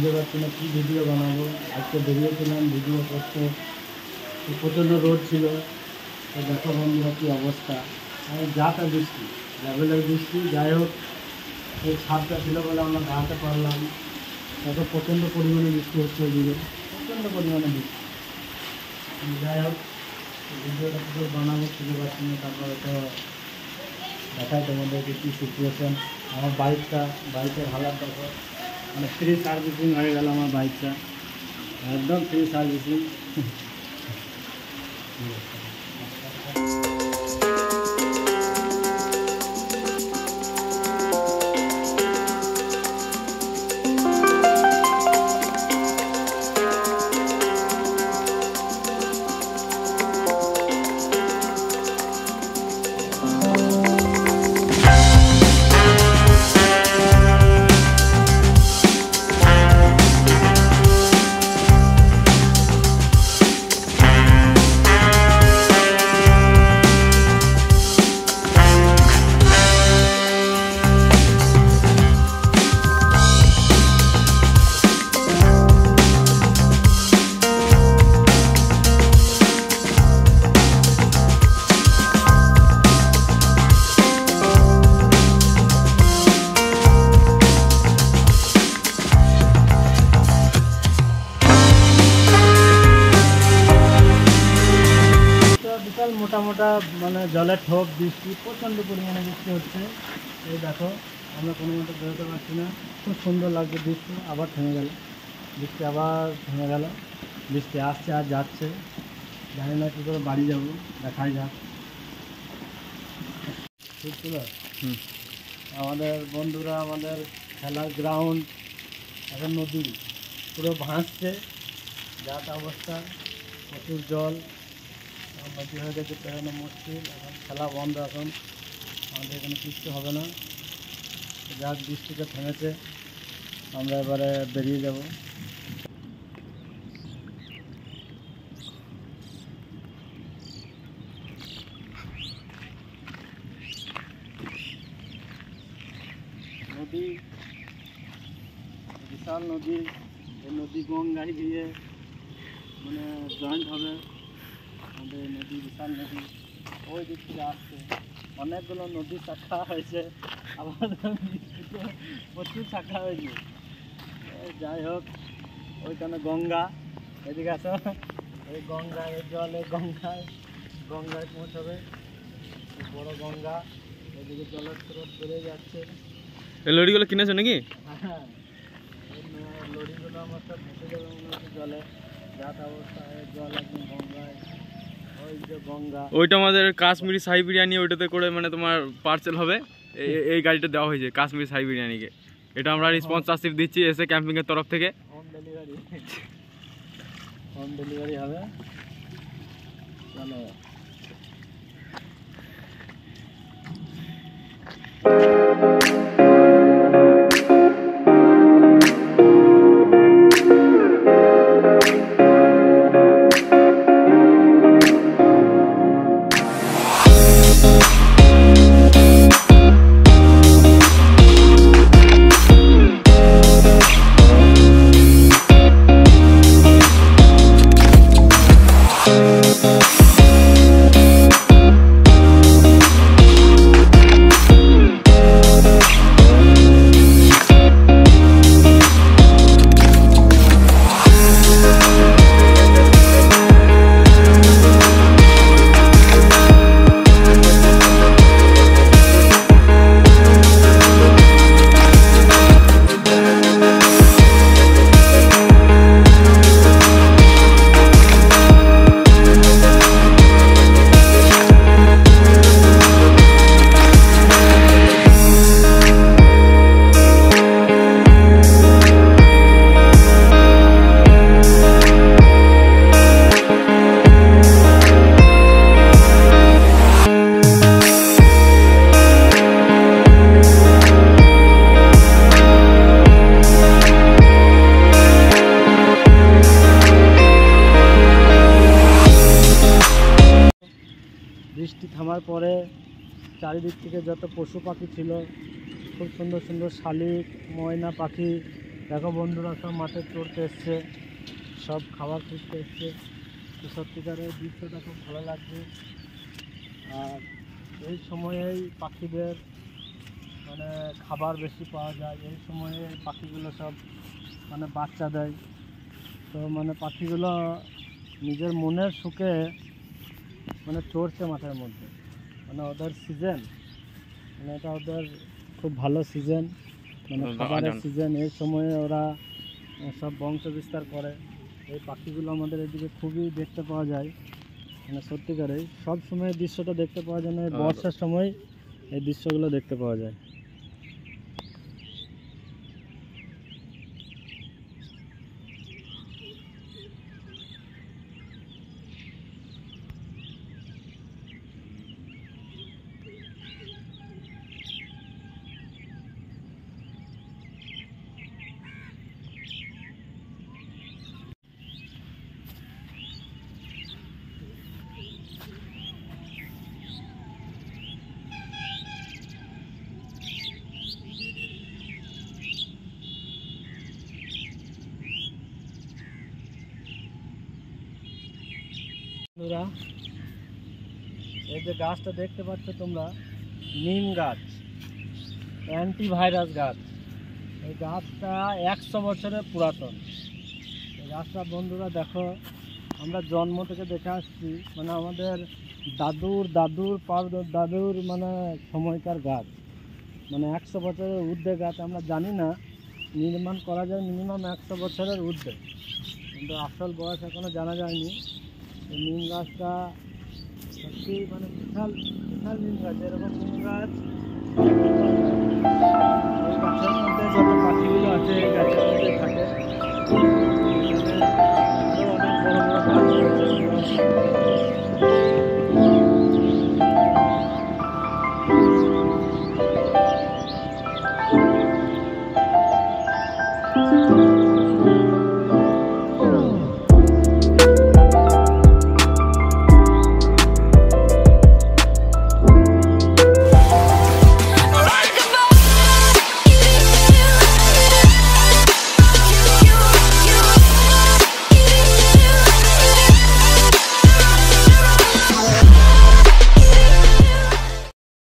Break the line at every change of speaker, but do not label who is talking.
খুঁজে পাচ্ছি না কী ভিডিও বানাবো। আজকে বেরিয়েছিলাম ভিডিও করতে, প্রচণ্ড রোদ ছিল। তো দেখো বন্ধুরা কী অবস্থা, যাটা বৃষ্টি, লেভেলের বৃষ্টি। যাই হোক, এই ছাদটা ছিল বলে আমরা দাঁড়াতে পারলাম। এত প্রচণ্ড পরিমাণে বৃষ্টি হচ্ছে ওইদিকে, প্রচণ্ড পরিমাণে বৃষ্টি। যাই হোক, ভিডিওটা পুরো বানাবো, খুঁজে পাচ্ছি না। তারপরে তো দেখাই তোমাদেরকে কী সিচুয়েশান। আমার বাইকের হালাত দেখো, মানে ফ্রি সার্ভিসিং হয়ে গেল আমার বাইকটা, একদম ফ্রি সার্ভিসিং। মোটা মোটা মানে জলের ঠোপ, বৃষ্টি, প্রচণ্ড পরিমাণে বৃষ্টি হচ্ছে। এই দেখো, আমরা কোনো মতো বেরোতে পারছি না। খুব সুন্দর লাগছে বৃষ্টি। আবার থেমে গেল বৃষ্টি, আবার থেমে গেল। বৃষ্টি আসছে আর যাচ্ছে, জানি না কী করে বাড়ি যাবো, দেখাই যাক। ঠিক ছিল আমাদের বন্ধুরা, আমাদের খেলার গ্রাউন্ড এখন নদী পুরো ভাসছে, যাতা অবস্থা, প্রচুর জল, নদী হয়ে গেছে, পেরোনো মুশকিল। এখন খেলা বন্ধ, এখন আমাদের এখানে কিচ্ছু হবে না। যাক, বৃষ্টিটা থেমেছে, আমরা এবারে বেরিয়ে যাব। নদী, বিশাল নদী, এই নদী গঙ্গায় গিয়ে মানে জয়েন্ট হবে আমাদের নদী, বিশাল নদী। ওই দিক থেকে আসছে, অনেকগুলো নদী শাখা হয়েছে, আবার প্রচুর শাখা হয়েছে। যাই হোক, ওইখানে গঙ্গা, এদিকে আসো, এই গঙ্গা, এই জলে গঙ্গায় পৌঁছাবে, বড় গঙ্গা। এদিকে জলের স্রোত বেড়ে যাচ্ছে।
এই লরিগুলো কিনেছো নাকি?
হ্যাঁ, এই লরিগুলো আমার সব ভেসে যাবে মনে হচ্ছে জলে, যাত অবস্থা হয়, জল একদম গঙ্গায়। ওই যে গঙ্গা,
ওইটা আমাদের কাশ্মীরি শাহী বিরিয়ানি, ওইটাতে করে মানে তোমার পার্সেল হবে। এই গাড়িটা দেওয়া হয়েছে কাশ্মীরি শাহী বিরিয়ানিকে। এটা আমরা স্পন্সরশিপ দিচ্ছি এসে ক্যাম্পিংয়ের তরফ থেকে। হোম ডেলিভারি হবে। চলো, বৃষ্টি থামার পরে চারিদিক থেকে যত পশু পাখি ছিল, খুব সুন্দর সুন্দর শালিক, ময়না পাখি,
দেখো বন্ধুরা সব মাঠে চড়তে এসছে, সব খাবার খুঁজতে এসছে। তো সত্যিকারের দৃশ্যটা খুব ভালো লাগছে। আর এই সময়েই পাখিদের মানে খাবার বেশি পাওয়া যায়, এই সময়ে পাখিগুলো সব মানে বাচ্চা দেয়। তো মানে পাখিগুলো নিজের মনের সুখে মানে চড়ছে মাঠের মধ্যে, মানে ওদের সিজন, মানে এটা ওদের খুব ভালো সিজন, মানে খাবারের সিজন। এই সময়ে ওরা সব বংশ বিস্তার করে। এই পাখিগুলো আমাদের এদিকে খুবই দেখতে পাওয়া যায়, মানে সত্যিকারেই সব সময় এই দৃশ্যটা দেখতে পাওয়া যায় না, এই বর্ষার সময় এই দৃশ্যগুলো দেখতে পাওয়া যায়। বন্ধুরা, এই যে গাছটা দেখতে পাচ্ছ তোমরা, নিম গাছ, অ্যান্টিভাইরাস গাছ। এই গাছটা 100 বছরের পুরাতন। এই গাছটা বন্ধুরা দেখো, আমরা জন্ম থেকে দেখে আসছি, মানে আমাদের দাদুর দাদুর দাদুর মানে সময়কার গাছ, মানে 100 বছরের ঊর্ধ্বে গাছ। আমরা জানি না, নির্মাণ করা যায় মিনিমাম 100 বছরের ঊর্ধ্বে, কিন্তু আসল বয়স এখনও জানা যায়নি। এই নিম গাছটা সত্যি মানে বিশাল বিশাল নিম গাছ। এরকম নিম গাছ এই গাছের মধ্যে যত পাখিগুলো আছে, এই গাছের